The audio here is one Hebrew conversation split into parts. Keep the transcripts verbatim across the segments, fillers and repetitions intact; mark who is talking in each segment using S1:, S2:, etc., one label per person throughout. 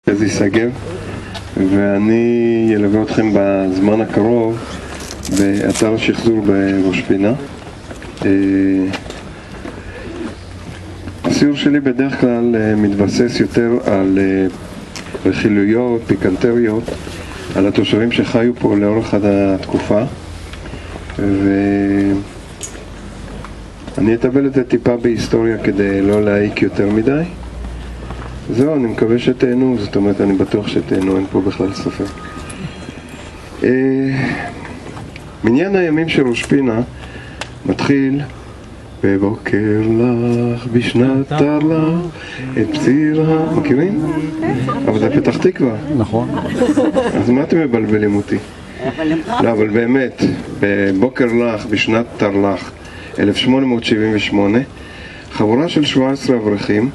S1: חזי שגב, ואני ילווה אתכם בזמן הקרוב באתר השחזור בראש פינה. הסיור שלי בדרך כלל מתבסס יותר על רכילויות, פיקנטריות, על התושבים שחיו פה לאורך התקופה, ואני אטבל את זה טיפה בהיסטוריה כדי לא להעיק יותר מדי. זהו, אני מקווה שתהנו, זאת אומרת, אני בטוח שתהנו, אין פה בכלל ספק. מניין הימים של ראש פינה מתחיל בבוקר לך, בשנת תרל"ח, את פציר ה... מכירים? אבל זה פתח תקווה.
S2: נכון.
S1: אז מה אתם מבלבלים אותי? לא, אבל באמת, בבוקר לך, בשנת תרל"ח, אלף שמונה מאות שבעים ושמונה, חבורה של שבעה עשר אברכים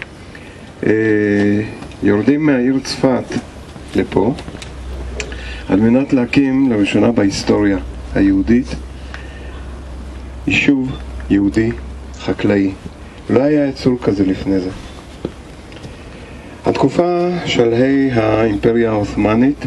S1: יורדים מהעיר צפת לפה על מנת להקים לראשונה בהיסטוריה היהודית יישוב יהודי חקלאי. לא היה יצור כזה לפני זה. התקופה שלהי האימפריה העות'מאנית,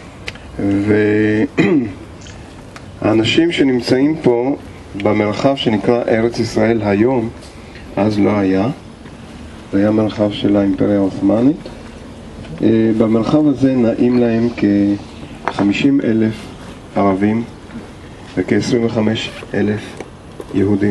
S1: והאנשים שנמצאים פה במרחב שנקרא ארץ ישראל היום, אז לא היה. זה היה מרחב של האימפריה העות'מאנית. במרחב הזה נעים להם כ-חמישים אלף ערבים וכ-עשרים וחמישה אלף יהודים.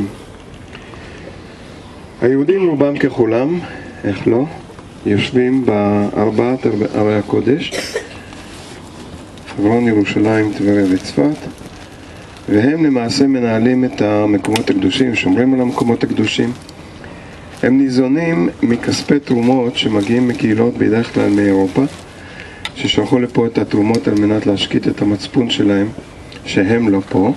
S1: היהודים רובם ככולם, איך לא, יושבים בארבעת ערי הקודש, חברון, ירושלים, טבריה וצפת, והם למעשה מנהלים את המקומות הקדושים, שומרים על המקומות הקדושים. הם ניזונים מכספי תרומות שמגיעים מקהילות בדרך כלל מאירופה, ששלחו לפה את התרומות על מנת להשקיט את המצפון שלהם, שהם לא פה,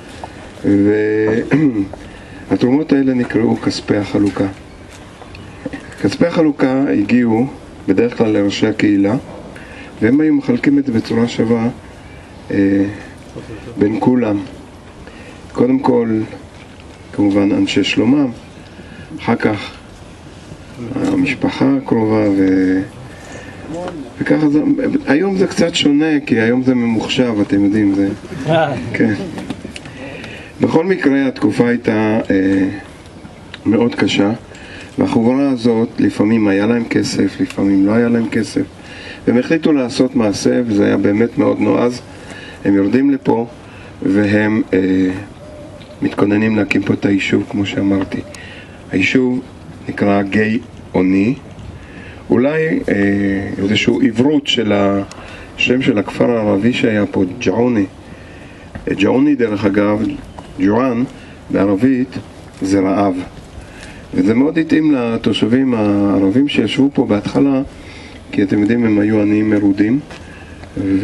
S1: והתרומות האלה נקראו כספי החלוקה. כספי החלוקה הגיעו בדרך כלל לראשי הקהילה, והם היו מחלקים את זה בצורה שווה אה, בין כולם. קודם כל, כמובן אנשי שלומם, אחר כך המשפחה הקרובה, ו... וככה זה, היום זה קצת שונה, כי היום זה ממוחשב, אתם יודעים, זה... כן. בכל מקרה, התקופה הייתה אה, מאוד קשה, והחבורה הזאת, לפעמים היה להם כסף, לפעמים לא היה להם כסף, והם החליטו לעשות מעשה, וזה היה באמת מאוד נועז. הם יורדים לפה, והם אה, מתכוננים להקים פה את היישוב, כמו שאמרתי. היישוב נקרא גיא אוני, אולי אה, איזשהו עברות של השם של הכפר הערבי שהיה פה, ג'עוני. ג'עוני דרך אגב, ג'וען בערבית זה רעב, וזה מאוד התאים לתושבים הערבים שישבו פה בהתחלה, כי אתם יודעים, הם היו עניים מרודים, ו...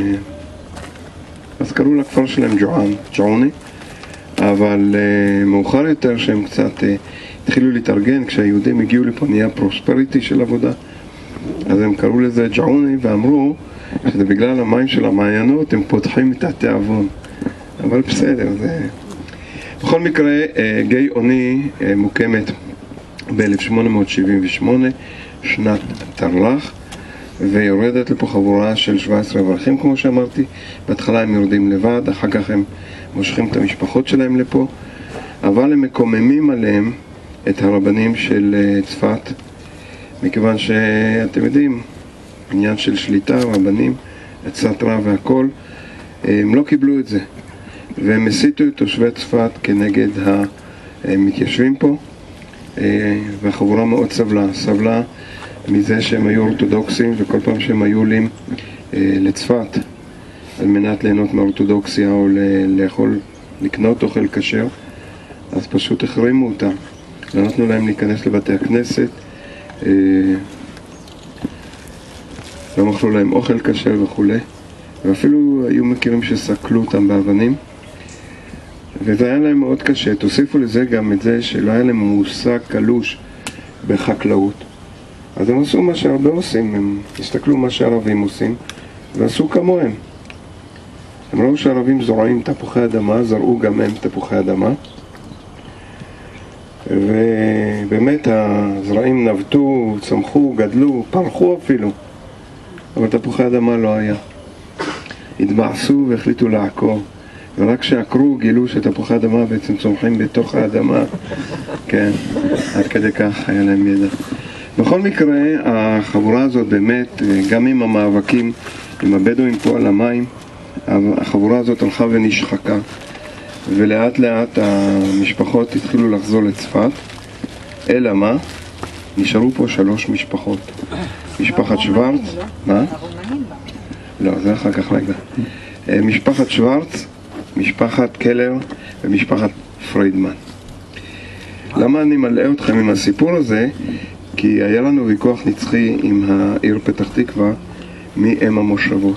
S1: אז קראו לכפר שלהם ג'וען, ג'עוני. אבל uh, מאוחר יותר שהם קצת uh, התחילו להתארגן, כשהיהודים הגיעו לפה נהיה פרוספריטי של עבודה, אז הם קראו לזה ג'עוני, ואמרו שזה בגלל המים של המעיינות הם פותחים את התיאבון, אבל בסדר. זה... בכל מקרה, uh, גיא אוני uh, מוקמת ב-אלף שמונה מאות שבעים ושמונה, שנת תרל"ח, ויורדת לפה חבורה של שבעה עשר אברכים, כמו שאמרתי. בהתחלה הם יורדים לבד, אחר כך הם מושכים את המשפחות שלהם לפה, אבל הם מקוממים עליהם את הרבנים של צפת, מכיוון שאתם יודעים, עניין של שליטה, רבנים, הצטרה והכל, הם לא קיבלו את זה, והם הסיתו את תושבי צפת כנגד המתיישבים פה, והחבורה מאוד סבלה, סבלה מזה שהם היו אורתודוקסים, וכל פעם שהם היו עולים לצפת על מנת ליהנות מהאורתודוקסיה או לאכול, לקנות אוכל כשר, אז פשוט החרימו אותם. לא נתנו להם להיכנס לבתי הכנסת, לא מכלו להם אוכל כשר וכו', ואפילו היו מכירים שסקלו אותם באבנים, וזה היה להם מאוד קשה. תוסיפו לזה גם את זה שלא היה להם מושג קלוש בחקלאות, אז הם עשו מה שהרבה עושים, הם הסתכלו מה שהערבים עושים ועשו כמוהם. הם ראו שהערבים זורעים תפוחי אדמה, זרעו גם הם תפוחי אדמה, ובאמת הזרעים נבטו, צמחו, גדלו, פרחו אפילו. אבל תפוחי אדמה לא היה. התבאסו והחליטו לעקור, ורק כשעקרו גילו שתפוחי אדמה בעצם צומחים בתוך האדמה. כן, עד כדי כך היה להם ידע. בכל מקרה, החבורה הזאת באמת, גם עם המאבקים עם הבדואים פה על המים, החבורה הזאת הלכה ונשחקה, ולאט לאט המשפחות התחילו לחזור לצפת. אלא מה? נשארו פה שלוש משפחות. משפחת שוורץ, מה? לא, זה אחר כך רגע. משפחת שוורץ, משפחת קלר ומשפחת פרידמן. למה אני מלאה אתכם עם הסיפור הזה? כי היה לנו ויכוח נצחי עם העיר פתח תקווה מי הם המושבות.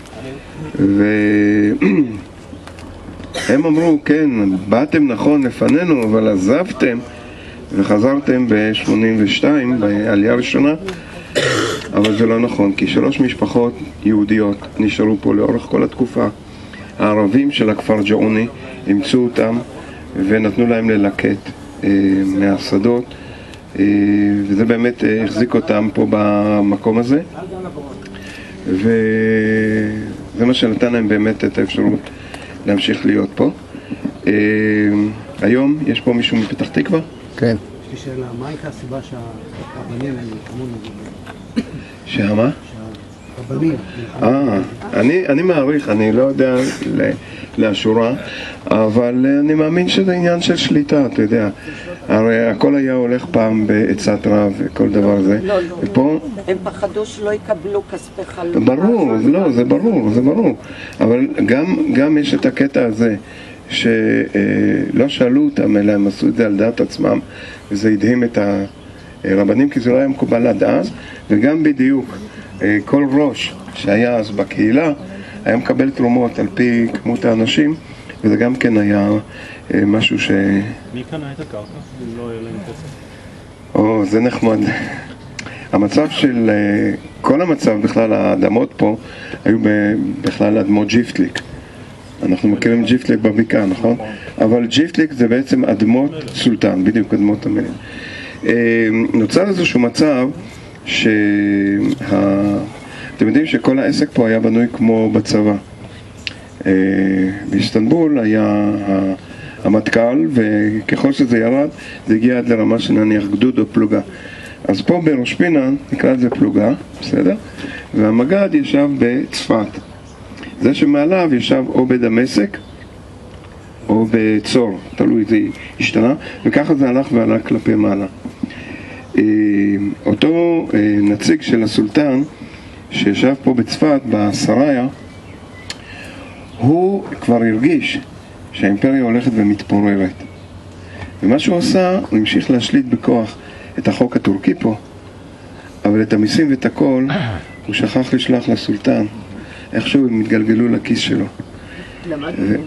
S1: והם אמרו, כן, באתם נכון לפנינו, אבל עזבתם וחזרתם ב-שמונים ושתיים, בעלייה הראשונה, אבל זה לא נכון, כי שלוש משפחות יהודיות נשארו פה לאורך כל התקופה. הערבים של הכפר ג'עוני אימצו אותם ונתנו להם ללקט אה, מהשדות, אה, וזה באמת אה, החזיק אותם פה במקום הזה, וזה מה שנתן להם באמת את האפשרות להמשיך להיות פה. אה, היום יש פה מישהו מפתח תקווה?
S2: כן.
S3: יש לי שאלה, מה הייתה הסיבה שהרבנים נלחמו נגד?
S1: שהמה?
S3: שהרבנים
S1: אה, אני, אני מעריך, אני לא יודע לאשורה, אבל אני מאמין שזה עניין של שליטה, אתה יודע. הרי הכל היה הולך פעם בעצת רב וכל דבר זה.
S4: לא, לא.
S1: ופה...
S4: הם פחדו שלא יקבלו כספי חלוקה.
S1: ברור, לא, זה ברור, זה ברור. אבל גם, גם יש את הקטע הזה, שלא שאלו אותם, אלא הם עשו את זה על דעת עצמם, וזה הדהים את הרבנים, כי זה לא היה מקובל עד אז, וגם בדיוק כל ראש שהיה אז בקהילה היה מקבל תרומות על פי כמות האנשים, וזה גם כן היה משהו ש...
S5: מי קנה את הקרקע? אם לא היה להם כסף?
S1: או, זה נחמד. המצב של... כל המצב בכלל, האדמות פה היו בכלל אדמות ג'יפטליק. אנחנו מכירים ג'יפטליק בבקעה, נכון? אבל ג'יפטליק זה בעצם אדמות סולטן, בדיוק אדמות המלך. נוצר איזשהו מצב שה... אתם יודעים שכל העסק פה היה בנוי כמו בצבא. באיסטנבול היה המטכ"ל, וככל שזה ירד, זה הגיע עד לרמה של נניח גדוד או פלוגה. אז פה בראש פינה נקרא לזה פלוגה, בסדר? והמג"ד ישב בצפת. זה שמעליו ישב או בדמשק או בצור, תלוי, זה השתנה, וככה זה הלך ועלה כלפי מעלה. אותו נציג של הסולטן שישב פה בצפת, בסריה, הוא כבר הרגיש שהאימפריה הולכת ומתפוררת. ומה שהוא עשה, הוא המשיך להשליט בכוח את החוק הטורקי פה, אבל את המיסים ואת הכל הוא שכח לשלוח לסולטן. איכשהו הם התגלגלו לכיס שלו. ו...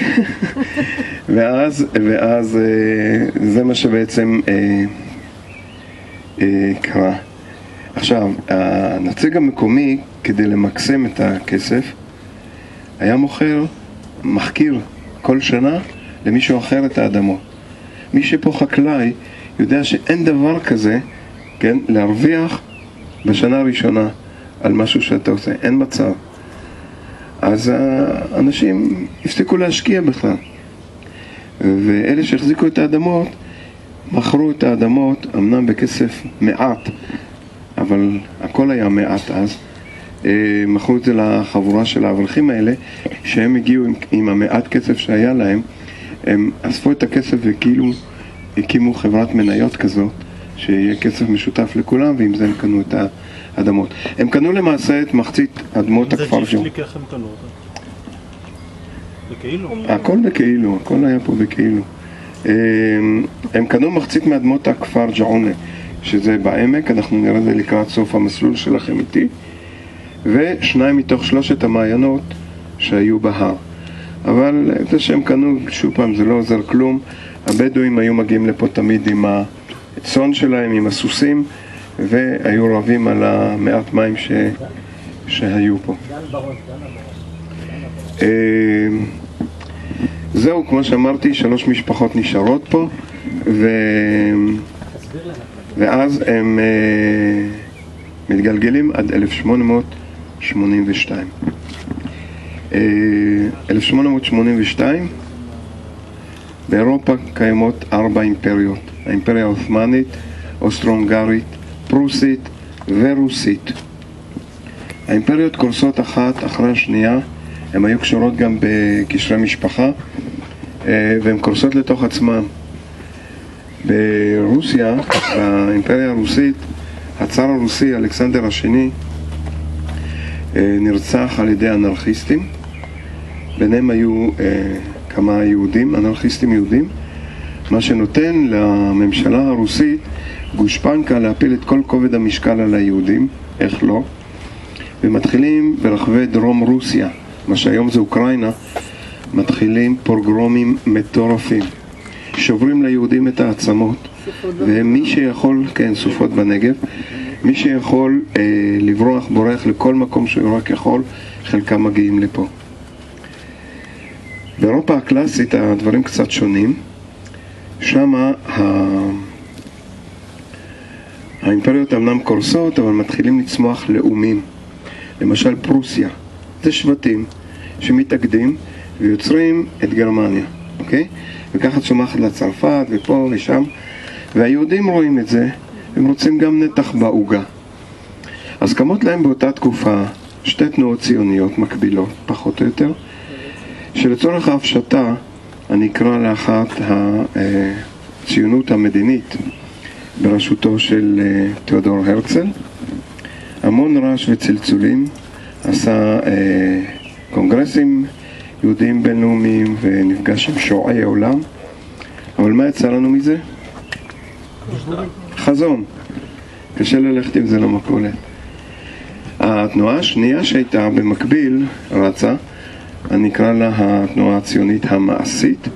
S1: ואז, ואז זה מה שבעצם אה, אה, קרה. עכשיו, הנציג המקומי, כדי למקסם את הכסף, היה מוכר, מחכיר כל שנה למישהו אחר את האדמות. מי שפה חקלאי יודע שאין דבר כזה, כן, להרוויח בשנה הראשונה על משהו שאתה עושה, אין מצב. אז האנשים הפסיקו להשקיע בכלל, ואלה שהחזיקו את האדמות מכרו את האדמות, אמנם בכסף מעט, אבל הכל היה מעט אז. מכרו את זה לחבורה של האברכים האלה, שהם הגיעו עם, עם המעט כסף שהיה להם, הם אספו את הכסף וכאילו הקימו חברת מניות כזאת, שיהיה כסף משותף לכולם, ועם זה הם קנו את האדמות. הם קנו למעשה את מחצית אדמות הכפר ג'עוני.
S5: זה ג'יפטליק, איך הם קנו אותה? בכאילו?
S1: הכל בכאילו, הכל היה פה בכאילו. הם קנו מחצית מאדמות הכפר ג'עוני, שזה בעמק, אנחנו נראה זה לקראת סוף המסלול שלכם איתי, ושניים מתוך שלושת המעיינות שהיו בהר. אבל זה שהם קנו, שוב פעם, זה לא עוזר כלום. הבדואים היו מגיעים לפה תמיד עם הצאן שלהם, עם הסוסים, והיו רבים על המעט מים ש... שהיו פה. זהו, כמו שאמרתי, שלוש משפחות נשארות פה, ו... ואז הם מתגלגלים עד אלף שמונה מאות שמונים ושתיים. אלף שמונה מאות שמונים ושתיים, באירופה קיימות ארבע אימפריות. האימפריה העות'מאנית, אוסטרו-הונגרית, פרוסית ורוסית. האימפריות קורסות אחת אחרי השנייה, הן היו קשורות גם בקשרי משפחה, והן קורסות לתוך עצמן. ברוסיה, באימפריה הרוסית, הצאר הרוסי אלכסנדר השני נרצח על ידי אנרכיסטים. ביניהם היו כמה יהודים, אנרכיסטים יהודים, מה שנותן לממשלה הרוסית גושפנקה להפיל את כל כובד המשקל על היהודים, איך לא? ומתחילים ברחבי דרום רוסיה, מה שהיום זה אוקראינה, מתחילים פוגרומים מטורפים. שוברים ליהודים את העצמות, ומי שיכול, כן, סופות בנגב, מי שיכול אה, לברוח, בורח לכל מקום שהוא רק יכול, חלקם מגיעים לפה. באירופה הקלאסית הדברים קצת שונים. שמה ה... האימפריות אמנם קורסות, אבל מתחילים לצמוח לאומים. למשל פרוסיה, זה שבטים שמתאגדים ויוצרים את גרמניה, אוקיי? וככה צומחת לצרפת ופה ושם, והיהודים רואים את זה, הם רוצים גם נתח בעוגה. אז קמות להם באותה תקופה שתי תנועות ציוניות מקבילות, פחות או יותר, שלצורך ההפשטה אני אקרא לאחת הציונות המדינית בראשותו של תיאודור הרצל. המון רעש וצלצולים, עשה קונגרסים יהודים בינלאומיים ונפגש עם שועי העולם. אבל מה יצא לנו מזה? חזון. קשה ללכת עם זה למכולת. התנועה השנייה שהייתה במקביל רצה, אני אקרא לה התנועה הציונית המעשית,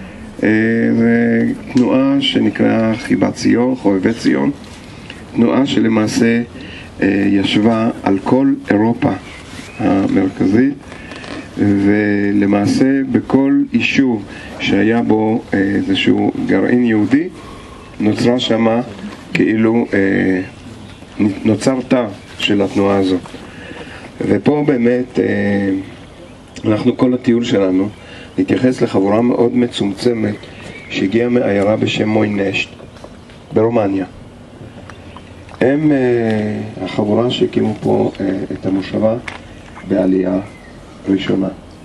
S1: ותנועה שנקראה חיבת ציון, חובבי ציון, תנועה שלמעשה ישבה על כל אירופה המרכזית, ולמעשה בכל יישוב שהיה בו איזשהו גרעין יהודי נוצרה שמה כאילו נוצר תא של התנועה הזאת. ופה באמת אנחנו כל הטיול שלנו נתייחס לחבורה מאוד מצומצמת שהגיעה מעיירה בשם מוינשט ברומניה. הם החבורה שהקימו פה את המושבה בעלייה ראשונה.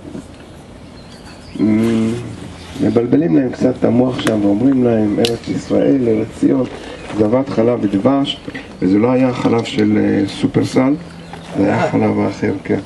S1: מבלבלים להם קצת את המוח שם ואומרים להם ארץ ישראל, ארץ ציון, זבת חלב ודבש, וזה לא היה חלב של סופרסל, זה היה חלב האחר, כן.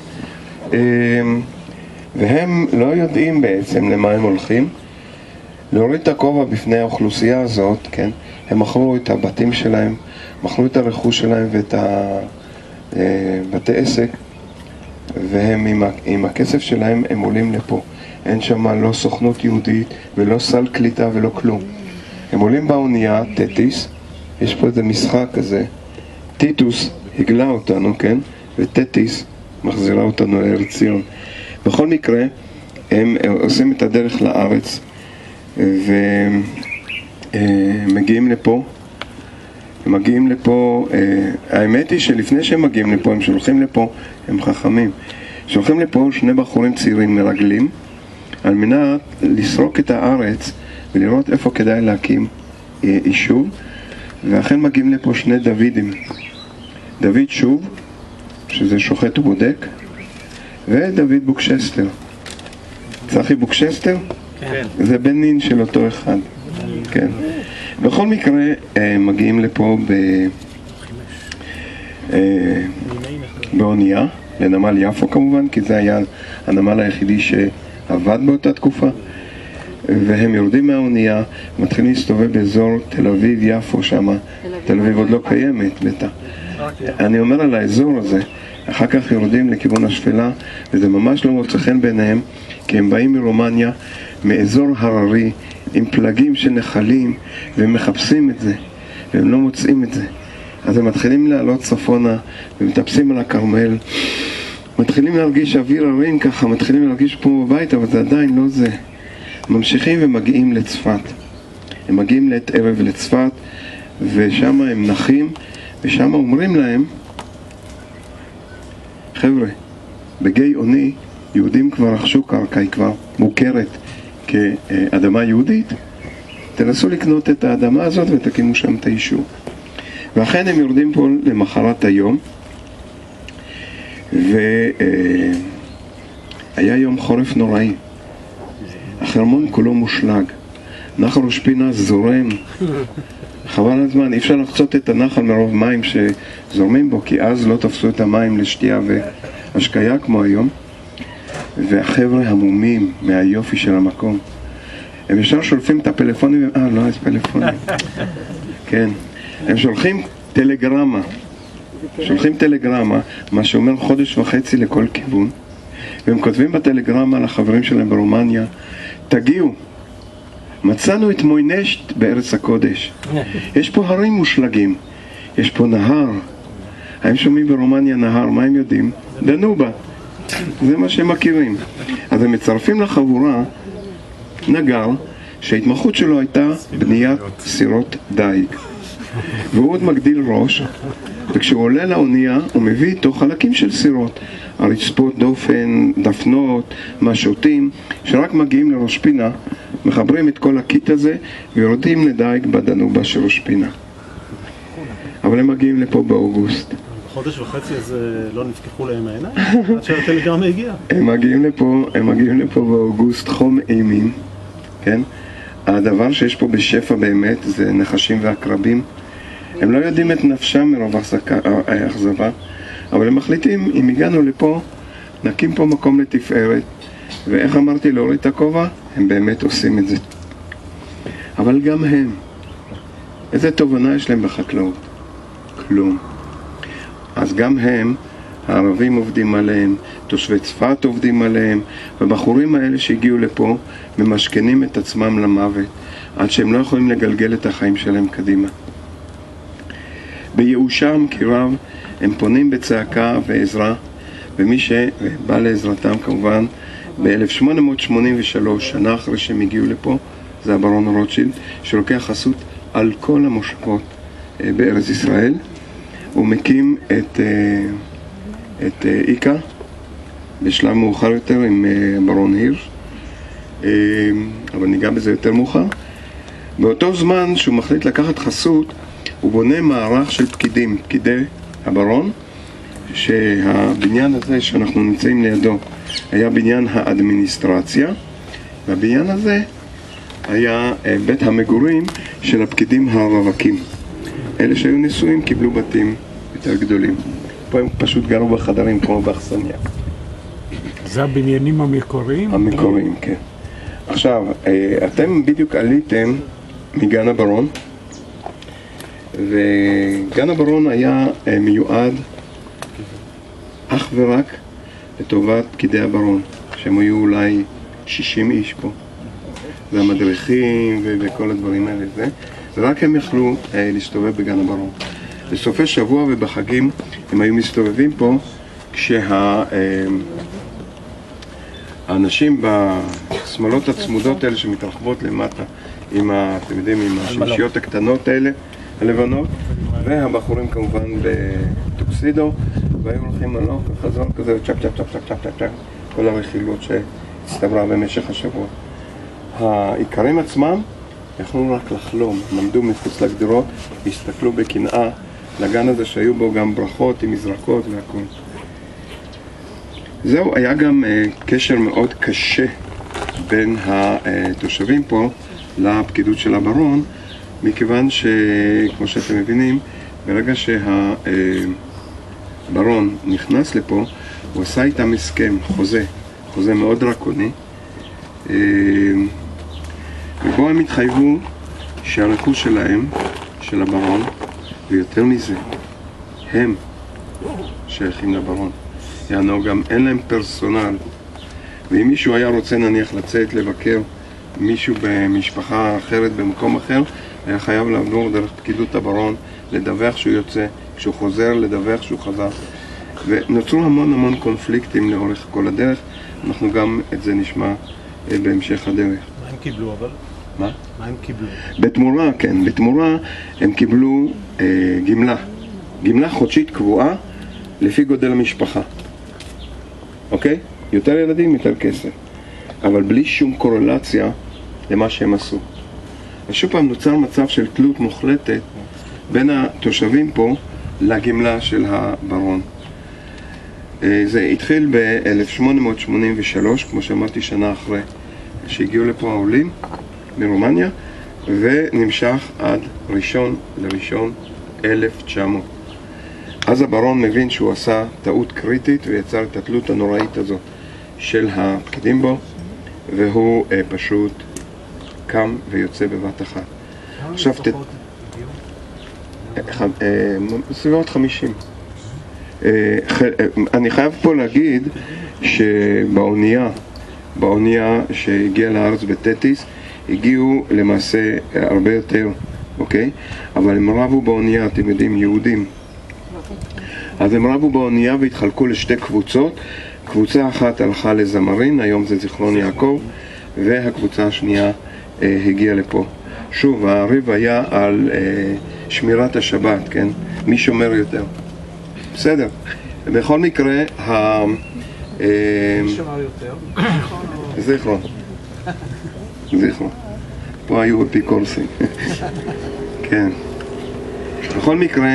S1: והם לא יודעים בעצם למה הם הולכים. להוריד את הכובע בפני האוכלוסייה הזאת, כן? הם מכרו את הבתים שלהם, מכרו את הרכוש שלהם ואת הבתי עסק, והם עם, עם הכסף שלהם הם עולים לפה. אין שם לא סוכנות יהודית ולא סל קליטה ולא כלום. הם עולים באונייה, טטיס, יש פה איזה משחק כזה, טיטוס הגלה אותנו, כן? וטטיס מחזירה אותנו לארץ ציון. בכל מקרה, הם עושים את הדרך לארץ ומגיעים לפה. הם מגיעים לפה, האמת היא שלפני שהם מגיעים לפה, הם שולחים לפה, הם חכמים. שולחים לפה שני בחורים צעירים מרגלים על מנת לסרוק את הארץ ולראות איפה כדאי להקים יישוב, ואכן מגיעים לפה שני דוידים. דוד שוב, שזה שוחט ובודק, ודוד בוקשסטר. צחי בוקשסטר? כן. זה בן נין של אותו אחד. כן. בכל מקרה, מגיעים לפה ב... באונייה, לנמל יפו כמובן, כי זה היה הנמל היחידי שעבד באותה תקופה. והם יורדים מהאונייה, מתחילים להסתובב באזור תל אביב יפו שם. תל אביב עוד לא קיימת, בטח. אני אומר על האזור הזה, אחר כך יורדים לכיוון השפלה, וזה ממש לא מוצא חן ביניהם, כי הם באים מרומניה, מאזור הררי, עם פלגים של נחלים, והם מחפשים את זה, והם לא מוצאים את זה. אז הם מתחילים לעלות צפונה, ומטפסים על הכרמל, מתחילים להרגיש אוויר הרים ככה, מתחילים להרגיש פה בבית, אבל זה עדיין לא זה. ממשיכים ומגיעים לצפת. הם מגיעים לעת ערב לצפת, ושם הם נחים, ושם אומרים להם, חבר'ה, בגיא עוני יהודים כבר רכשו קרקע, היא כבר מוכרת כאדמה יהודית, תנסו לקנות את האדמה הזאת ותקימו שם את היישוב. ואכן הם יורדים פה למחרת היום, והיה יום חורף נוראי. החרמון כולו מושלג, נחל ראש פינה זורם, חבל הזמן, אי אפשר לחצות את הנחל מרוב מים שזורמים בו, כי אז לא תפסו את המים לשתייה והשקיה כמו היום. והחבר'ה המומים מהיופי של המקום, הם ישר שולפים את הפלאפונים, אה לא, יש פלאפונים. כן, הם שולחים טלגרמה, שולחים טלגרמה, מה שאומר חודש וחצי לכל כיוון, והם כותבים בטלגרמה לחברים שלהם ברומניה, תגיעו, מצאנו את מוינשט בארץ הקודש, יש פה הרים מושלגים, יש פה נהר, הם שומעים ברומניה נהר, מה הם יודעים? דנובה, זה מה שהם מכירים. אז הם מצרפים לחבורה נגר שההתמחות שלו הייתה בניית סירות דייג, והוא עוד מגדיל ראש, וכשהוא עולה לאונייה הוא מביא איתו חלקים של סירות, הרצפות דופן, דפנות, משוטים, שרק מגיעים לראש פינה, מחברים את כל הקיט הזה ויורדים לדייג בדנובה של ראש פינה. אבל הם מגיעים לפה באוגוסט.
S5: חודש וחצי אז לא נפקחו להם העיניים עד שהטלגרמה הגיע.
S1: הם מגיעים לפה, הם מגיעים לפה באוגוסט, חום אימים, כן? הדבר שיש פה בשפע באמת זה נחשים ועקרבים. הם לא יודעים את נפשם מרוב האכזבה, אבל הם מחליטים, אם הגענו לפה, נקים פה מקום לתפארת, ואיך אמרתי, להוריד את הכובע, הם באמת עושים את זה. אבל גם הם, איזה תובנה יש להם בחקלאות? כלום. אז גם הם, הערבים עובדים עליהם, תושבי צפת עובדים עליהם, והבחורים האלה שהגיעו לפה ממשכנים את עצמם למוות, עד שהם לא יכולים לגלגל את החיים שלהם קדימה. בייאושם כרב הם פונים בצעקה ועזרה, ומי שבא לעזרתם כמובן ב-אלף שמונה מאות שמונים ושלוש, שנה אחרי שהם הגיעו לפה, זה הברון רוטשילד, שלוקח חסות על כל המושבות בארץ ישראל. הוא מקים את, את איקה בשלב מאוחר יותר עם ברון הירש, אבל ניגע בזה יותר מאוחר. באותו זמן שהוא מחליט לקחת חסות, הוא בונה מערך של פקידים, פקידי הברון, שהבניין הזה שאנחנו נמצאים לידו היה בניין האדמיניסטרציה, והבניין הזה היה בית המגורים של הפקידים הרווקים. אלה שהיו נשואים קיבלו בתים יותר גדולים. פה הם פשוט גרו בחדרים כמו באכסניה.
S2: זה הבניינים המקוריים?
S1: המקוריים, כן. עכשיו, אתם בדיוק עליתם מגן הברון, וגן הברון היה מיועד אך ורק לטובת פקידי הברון, שהם היו אולי שישים איש פה, והמדריכים וכל הדברים האלה זה, ורק הם יכלו להסתובב בגן הברון. בסופי שבוע ובחגים הם היו מסתובבים פה, כשהאנשים בשמאלות הצמודות האלה שמתרחבות למטה, עם ה, אתם יודעים, עם השמשיות הקטנות האלה, הלבנות, והבחורים כמובן בטוקסידו, והיו הולכים הלוך וחזור כזה, צ'ק צ'ק צ'ק צ'ק צ'ק צ'ק, כל הרכילות שהצטברה במשך השבוע. העיקרים עצמם יכלו רק לחלום, הם עמדו מחוץ לגדרות, הסתכלו בקנאה לגן הזה שהיו בו גם ברכות עם מזרקות והכל. זהו, היה גם uh, קשר מאוד קשה בין התושבים פה לפקידות של הברון, מכיוון שכמו שאתם מבינים, ברגע שהברון נכנס לפה, הוא עשה איתם הסכם, חוזה, חוזה מאוד דרקוני, ובו הם התחייבו שהרכוש שלהם, של הברון, ויותר מזה, הם שייכים לברון. יענו גם אין להם פרסונל, ואם מישהו היה רוצה נניח לצאת לבקר מישהו במשפחה אחרת במקום אחר, היה חייב לעבור דרך פקידות הברון, לדווח שהוא יוצא, כשהוא חוזר לדווח שהוא חזר, ונוצרו המון המון קונפליקטים לאורך כל הדרך. אנחנו גם את זה נשמע בהמשך הדרך.
S5: מה הם קיבלו אבל?
S1: מה?
S5: מה הם קיבלו?
S1: בתמורה, כן, בתמורה הם קיבלו אה, גמלה, גמלה חודשית קבועה לפי גודל המשפחה. אוקיי? יותר ילדים, יותר כסף. אבל בלי שום קורלציה למה שהם עשו. ושוב פעם נוצר מצב של תלות מוחלטת בין התושבים פה לגמלה של הברון. זה התחיל ב-אלף שמונה מאות שמונים ושלוש, כמו שאמרתי, שנה אחרי שהגיעו לפה העולים מרומניה, ונמשך עד ראשון לראשון אלף תשע מאות. אז הברון מבין שהוא עשה טעות קריטית ויצר את התלות הנוראית הזאת של הפקידים בו, והוא אה, פשוט קם ויוצא בבת אחת. עכשיו ת... בסביבות חמישים. אני חייב פה להגיד שבאונייה, באונייה שהגיעה לארץ בטטיס, הגיעו למעשה הרבה יותר, אוקיי? אבל הם רבו באונייה, אתם יודעים, יהודים. אז הם רבו באונייה והתחלקו לשתי קבוצות. קבוצה אחת הלכה לזמרין, היום זה זיכרון יעקב, והקבוצה השנייה אה, הגיעה לפה. שוב, הריב היה על אה, שמירת השבת, כן? מי שומר יותר. בסדר. בכל מקרה, ה... אה,
S3: מי שומר יותר?
S1: זיכרון. זיכרון. פה היו אפיקורסים. כן. בכל מקרה,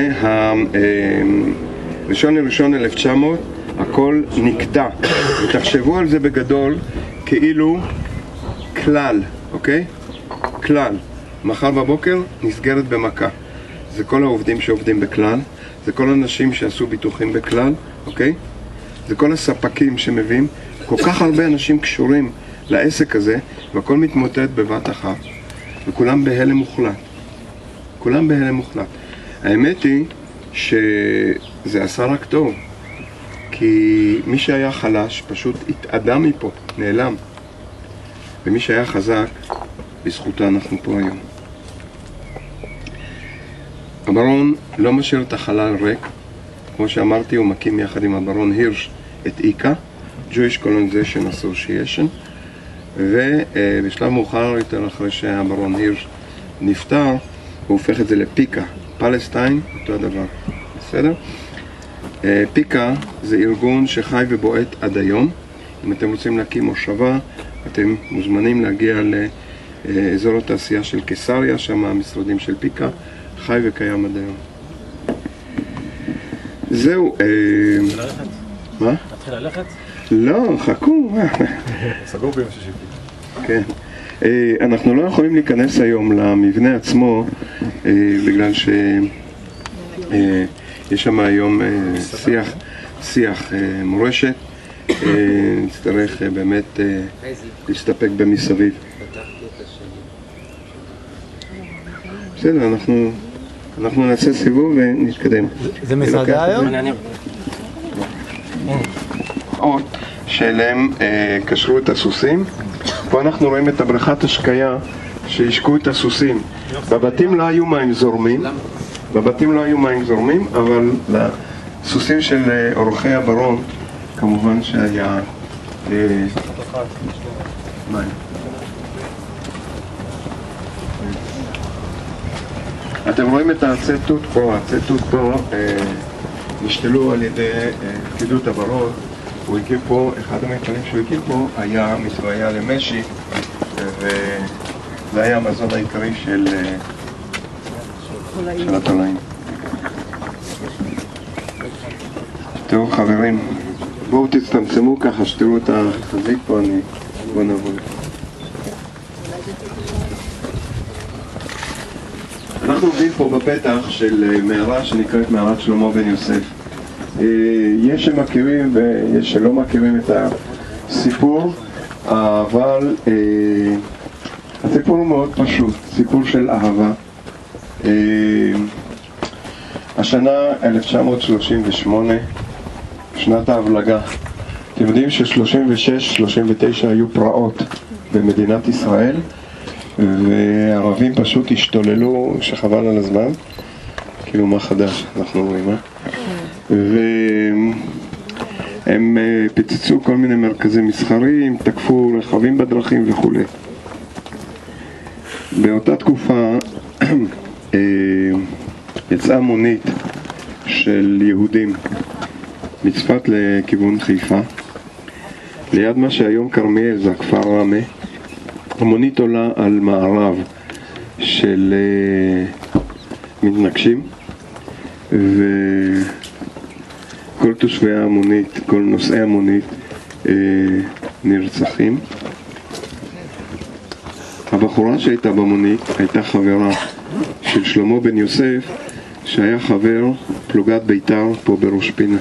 S1: הראשון לראשון אלף תשע מאות, הכל נקטע. ותחשבו על זה בגדול כאילו כלל, אוקיי? כלל. מחר בבוקר נסגרת במכה. זה כל העובדים שעובדים בכלל, זה כל האנשים שעשו ביטוחים בכלל, אוקיי? זה כל הספקים שמביאים, כל כך הרבה אנשים קשורים לעסק הזה, והכל מתמוטט בבת אחת, וכולם בהלם מוחלט. כולם בהלם מוחלט. האמת היא שזה עשה רק טוב, כי מי שהיה חלש פשוט התאדה מפה, נעלם. ומי שהיה חזק, בזכותו אנחנו פה היום. הברון לא משאיר את החלל ריק. כמו שאמרתי, הוא מקים יחד עם הברון הירש את איקה, Jewish Colonization Association, ובשלב מאוחר יותר, אחרי שהברון הירש נפטר, הוא הופך את זה לפיקה, פלסטיין, אותו הדבר. בסדר? פיקה זה ארגון שחי ובועט עד היום. אם אתם רוצים להקים מושבה, אתם מוזמנים להגיע לאזור התעשייה של קיסריה, שם המשרדים של פיקה, חי וקיים עד היום. זהו. מה?
S5: נתחיל ללכת?
S1: לא, חכו.
S5: סגור ביום שישי.
S1: כן. אנחנו לא יכולים להיכנס היום למבנה עצמו, בגלל שיש שם היום שיח, שיח מורשת. נצטרך באמת להסתפק במסביב. בסדר, אנחנו אנחנו נעשה סיבוב ונתקדם.
S3: זה מסעדה היום?
S1: עוד שאליהם קשרו את הסוסים. פה אנחנו רואים את הבריכת השקיה שהשקו את הסוסים. בבתים לא היו מים זורמים, בבתים לא היו מים זורמים, אבל לסוסים של אורחי הברון כמובן שהיה מים. אתם רואים את העצי תות פה, העצי תות פה נשתלו על ידי פקידות הברון. הוא הקים פה, אחד המפעלים שהוא הקים פה היה מסוויה למשי, וזה היה המזון העיקרי של של התולעים. טוב חברים, בואו תצטמצמו ככה שתראו את החזיק פה, אני... בואו נעבור. אנחנו עובדים פה בפתח של מערה שנקראת מערת שלמה בן יוסף. יש שמכירים ויש שלא מכירים את הסיפור, אבל הסיפור הוא מאוד פשוט, סיפור של אהבה. השנה אלף תשע מאות שלושים ושמונה, שנת ההבלגה. אתם יודעים ש-שלושים ושש שלושים ותשע היו פרעות במדינת ישראל, והערבים פשוט השתוללו שחבל על הזמן, כאילו מה חדש אנחנו רואים, אה? והם פיצצו כל מיני מרכזים מסחריים, תקפו רכבים בדרכים וכו'. באותה תקופה יצאה מונית של יהודים מצפת לכיוון חיפה, ליד מה שהיום כרמיאל, זה הכפר רמה. המונית עולה על מערב של uh, מתנגשים, וכל תושבי המונית, כל נוסעי המונית uh, נרצחים. הבחורה שהייתה במונית הייתה חברה של שלמה בן יוסף, שהיה חבר פלוגת בית"ר פה בראש פינה.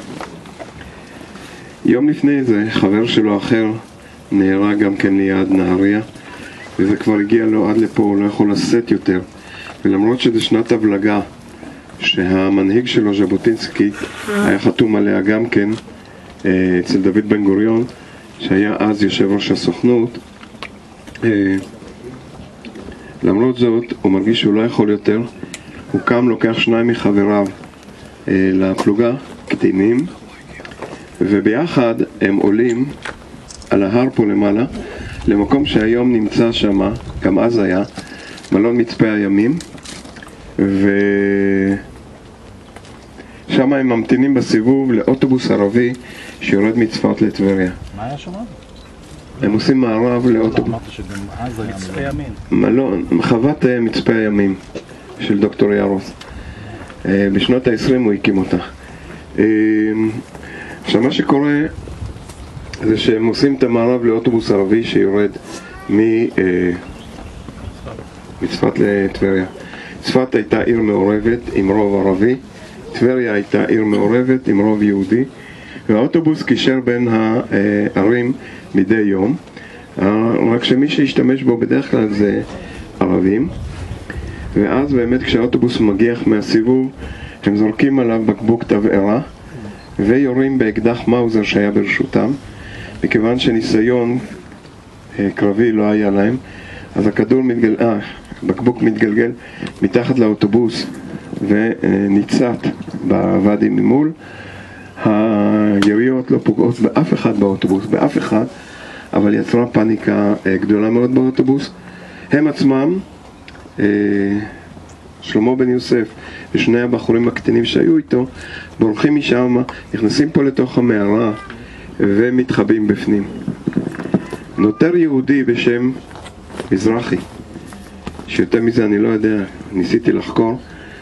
S1: יום לפני זה חבר שלו אחר נהרג גם כן ליד נהריה, וזה כבר הגיע לו עד לפה, הוא לא יכול לשאת יותר. ולמרות שזה שנת הבלגה שהמנהיג שלו, ז'בוטינסקי, היה חתום עליה גם כן אצל דוד בן גוריון, שהיה אז יושב ראש הסוכנות, למרות זאת הוא מרגיש שהוא לא יכול יותר. הוא קם, לוקח שניים מחבריו לפלוגה, קטינים, וביחד הם עולים על ההר פה למעלה למקום שהיום נמצא שם, גם אז היה, מלון מצפה הימים, ושם הם ממתינים בסיבוב לאוטובוס ערבי שיורד מצפת לטבריה.
S5: מה היה שם?
S1: הם עושים מערב לאוטובוס.
S5: אמרת שגם אז היה מצפה ימים.
S1: מלון, חוות מצפה הימים של דוקטור ירוס. בשנות ה-עשרים הוא הקים אותה. עכשיו מה שקורה זה שהם עושים את המערב לאוטובוס ערבי שיורד מצפת לטבריה. צפת הייתה עיר מעורבת עם רוב ערבי, טבריה הייתה עיר מעורבת עם רוב יהודי, והאוטובוס קישר בין הערים מדי יום, רק שמי שהשתמש בו בדרך כלל זה ערבים. ואז באמת כשהאוטובוס מגיח מהסיבוב הם זורקים עליו בקבוק תבערה ויורים באקדח מאוזר שהיה ברשותם. מכיוון שניסיון אה, קרבי לא היה להם, אז הכדור מתגל... אה, בקבוק מתגלגל מתחת לאוטובוס וניצת בוואדי ממול. היריות לא פוגעות באף אחד באוטובוס, באף אחד, אבל יצרה פאניקה אה, גדולה מאוד באוטובוס. הם עצמם, אה, שלמה בן יוסף ושני הבחורים הקטנים שהיו איתו, בורחים משם, נכנסים פה לתוך המערה ומתחבאים בפנים. נותר יהודי בשם מזרחי, שיותר מזה אני לא יודע, ניסיתי לחקור,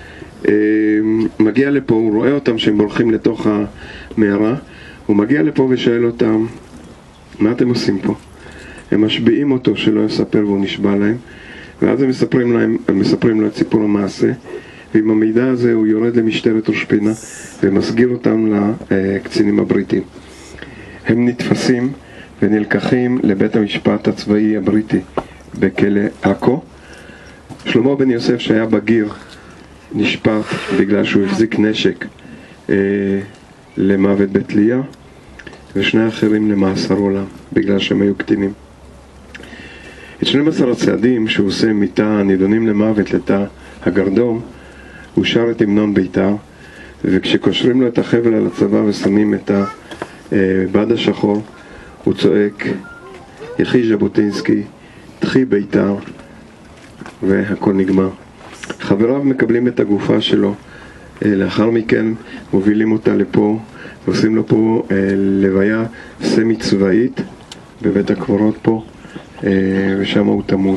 S1: מגיע לפה, הוא רואה אותם שהם בורחים לתוך המערה, הוא מגיע לפה ושואל אותם, מה אתם עושים פה? הם משביעים אותו שלא יספר והוא נשבע להם, ואז הם מספרים להם, הם מספרים לו את סיפור המעשה, ועם המידע הזה הוא יורד למשטרת ראש פינה ומסגיר אותם לקצינים הבריטים. הם נתפסים ונלקחים לבית המשפט הצבאי הבריטי בכלא עכו. שלמה בן יוסף שהיה בגיר נשפט בגלל שהוא החזיק נשק אה, למוות בתלייה, ושני האחרים למאסר עולם בגלל שהם היו קטינים. את שנים עשר הצעדים שהוא עושה מיטה נידונים למוות לתא הגרדום, הוא שר את המנון בית"ר, וכשקושרים לו את החבל על הצבא ושמים את הבד השחור, הוא צועק, יחי ז'בוטינסקי, תחי בית"ר, והכל נגמר. חבריו מקבלים את הגופה שלו, לאחר מכן מובילים אותה לפה, ועושים לו פה לוויה סמי צבאית בבית הקברות פה, ושם הוא תמות.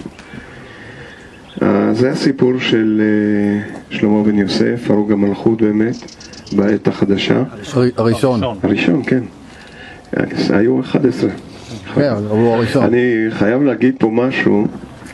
S1: זה הסיפור של שלמה בן יוסף, הרוג המלכות באמת, בעת החדשה.
S6: הראשון.
S1: הראשון, כן. היו אחד עשר.
S6: כן, הוא הראשון.
S1: אני חייב להגיד פה משהו.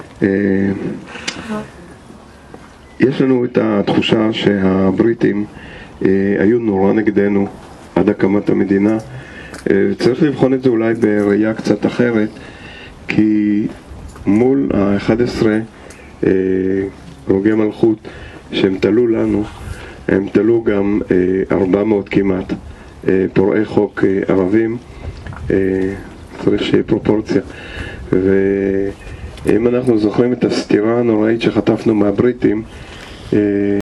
S1: יש לנו את התחושה שהבריטים היו נורא נגדנו עד הקמת המדינה. צריך לבחון את זה אולי בראייה קצת אחרת, כי מול ה-אחד עשר רוגי מלכות שהם תלו לנו, הם תלו גם ארבע מאות כמעט פורעי חוק ערבים. צריך שיהיה פרופורציה, ואם אנחנו זוכרים את הסתירה הנוראית שחטפנו מהבריטים,